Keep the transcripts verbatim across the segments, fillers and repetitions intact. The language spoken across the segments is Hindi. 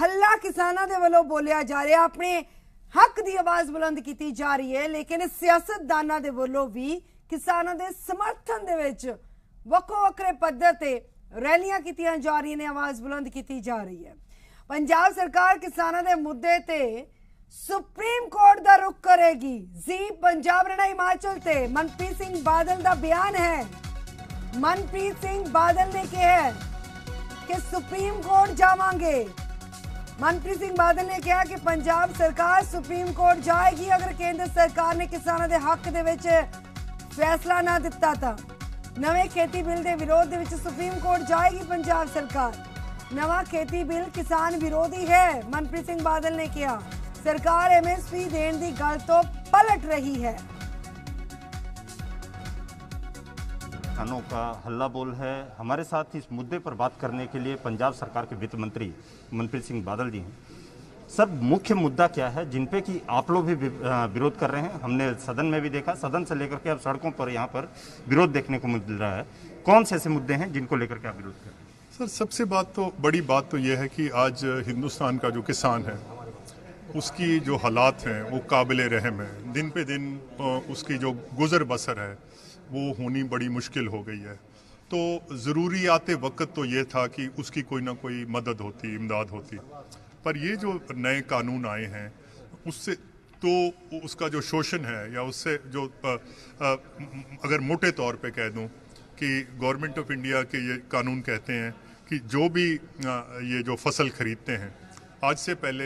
हल्ला किसानों के वालों बोलिया जा रहा, अपने हक की आवाज बुलंद की जा रही है, लेकिन सियासतदानों के वालों भी किसानों के समर्थन दे विच वक्को वक्रे पद्धर ते रैलियां की जा रही ने, आवाज बुलंद की जा रही है। पंजाब सरकार किसानों के मुद्दे ते सुप्रीम कोर्ट का रुख करेगी। जी पंजाब रना हिमाचल ते मनप्रीत सिंह बादल का बयान है। मनप्रीत सिंह बादल ने कहा है कि सुप्रीम कोर्ट जावांगे। मनप्रीत सिंह बादल ने कहा कि पंजाब सरकार सुप्रीम कोर्ट जाएगी अगर केंद्र सरकार ने किसानों के हक दे विच फैसला ना दिता था। नवे खेती बिल के विरोध दे विच सुप्रीम कोर्ट जाएगी पंजाब सरकार। नवा खेती बिल किसान विरोधी है। मनप्रीत सिंह बादल ने कहा सरकार एमएसपी देने की गल तो पलट रही है। किसानों का हल्ला बोल है। हमारे साथ इस मुद्दे पर बात करने के लिए पंजाब सरकार के वित्त मंत्री मनप्रीत सिंह बादल जी हैं। सर, मुख्य मुद्दा क्या है जिन पे कि आप लोग भी विरोध कर रहे हैं? हमने सदन में भी देखा, सदन से लेकर के अब सड़कों पर यहाँ पर विरोध देखने को मिल रहा है। कौन से ऐसे मुद्दे हैं जिनको लेकर के आप विरोध कर रहे हैं? सर, सबसे बात तो बड़ी बात तो यह है कि आज हिंदुस्तान का जो किसान है उसकी जो हालात हैं वो काबिल रहम है। दिन पे दिन उसकी जो गुजर बसर है वो होनी बड़ी मुश्किल हो गई है। तो ज़रूरी आते वक्त तो ये था कि उसकी कोई ना कोई मदद होती, इमदाद होती। पर ये जो नए कानून आए हैं उससे तो उसका जो शोषण है या उससे जो आ, आ, अगर मोटे तौर पे कह दूं कि गवर्नमेंट ऑफ इंडिया के ये कानून कहते हैं कि जो भी आ, ये जो फसल खरीदते हैं आज से पहले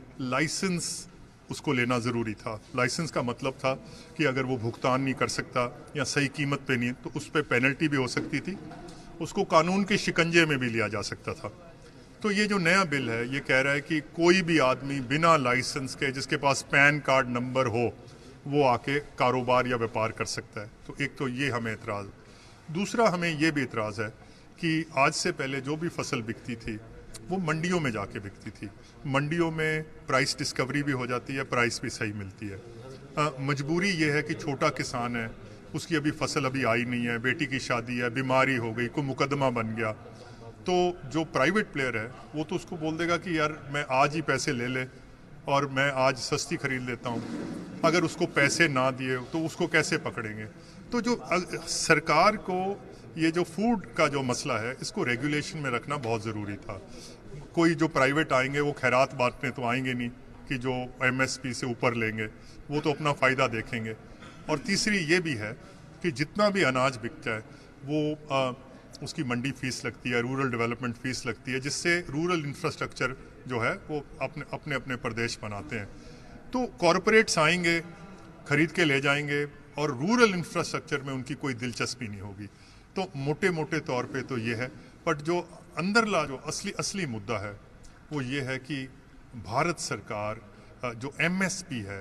लाइसेंस उसको लेना ज़रूरी था। लाइसेंस का मतलब था कि अगर वो भुगतान नहीं कर सकता या सही कीमत पे नहीं तो उस पर पेनल्टी भी हो सकती थी, उसको कानून के शिकंजे में भी लिया जा सकता था। तो ये जो नया बिल है ये कह रहा है कि कोई भी आदमी बिना लाइसेंस के जिसके पास पैन कार्ड नंबर हो वो आके कारोबार या व्यापार कर सकता है। तो एक तो ये हमें एतराज़। दूसरा हमें ये भी एतराज़ है कि आज से पहले जो भी फसल बिकती थी वो मंडियों में जाके बिकती थी। मंडियों में प्राइस डिस्कवरी भी हो जाती है, प्राइस भी सही मिलती है। आ, मजबूरी ये है कि छोटा किसान है, उसकी अभी फसल अभी आई नहीं है, बेटी की शादी है, बीमारी हो गई, कोई मुकदमा बन गया, तो जो प्राइवेट प्लेयर है वो तो उसको बोल देगा कि यार मैं आज ही पैसे ले ले और मैं आज सस्ती खरीद लेता हूँ। अगर उसको पैसे ना दिए तो उसको कैसे पकड़ेंगे? तो जो सरकार को ये जो फूड का जो मसला है इसको रेगुलेशन में रखना बहुत ज़रूरी था। कोई जो प्राइवेट आएंगे वो खैरात बांटने तो आएंगे नहीं कि जो एमएसपी से ऊपर लेंगे, वो तो अपना फ़ायदा देखेंगे। और तीसरी ये भी है कि जितना भी अनाज बिकता है वो आ, उसकी मंडी फीस लगती है, रूरल डेवलपमेंट फीस लगती है, जिससे रूरल इंफ्रास्ट्रक्चर जो है वो अपने अपने अपने प्रदेश बनाते हैं। तो कॉरपोरेट्स आएंगे, खरीद के ले जाएंगे और रूरल इंफ्रास्ट्रक्चर में उनकी कोई दिलचस्पी नहीं होगी। तो मोटे मोटे तौर पे तो ये है। बट जो अंदरला जो असली असली मुद्दा है वो ये है कि भारत सरकार जो एमएसपी है,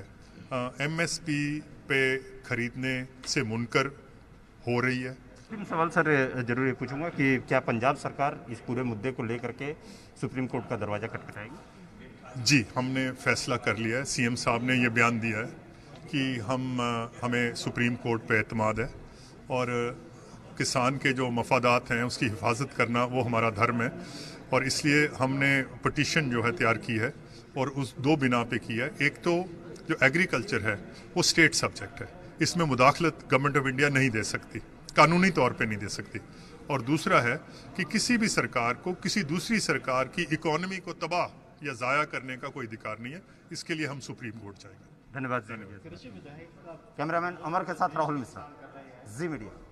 एमएसपी पे खरीदने से मुनकर हो रही है। सवाल सर जरूर पूछूंगा कि क्या पंजाब सरकार इस पूरे मुद्दे को लेकर के सुप्रीम कोर्ट का दरवाजा खटखटाएगी? जी, हमने फैसला कर लिया है। सीएम साहब ने ये बयान दिया है कि हम हमें सुप्रीम कोर्ट पे एतमाद है और किसान के जो मफादात हैं उसकी हिफाजत करना वो हमारा धर्म है। और इसलिए हमने पटिशन जो है तैयार की है और उस दो बिना पे की है। एक तो जो एग्रीकल्चर है वो स्टेट सब्जेक्ट है, इसमें मुदाखलत गवर्नमेंट ऑफ इंडिया नहीं दे सकती, कानूनी तौर पे नहीं दे सकती। और दूसरा है कि किसी भी सरकार को किसी दूसरी सरकार की इकोनॉमी को तबाह या ज़ाया करने का कोई अधिकार नहीं है। इसके लिए हम सुप्रीम कोर्ट जाएंगे। धन्यवाद। कैमरामैन अमर के साथ राहुल मिश्रा, जी मीडिया।